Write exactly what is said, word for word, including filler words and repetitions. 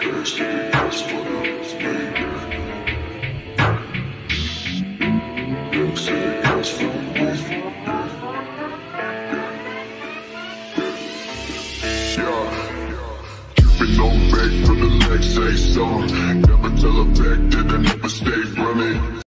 Keeping on back for the next say song. Never tell a fact that I never stay running.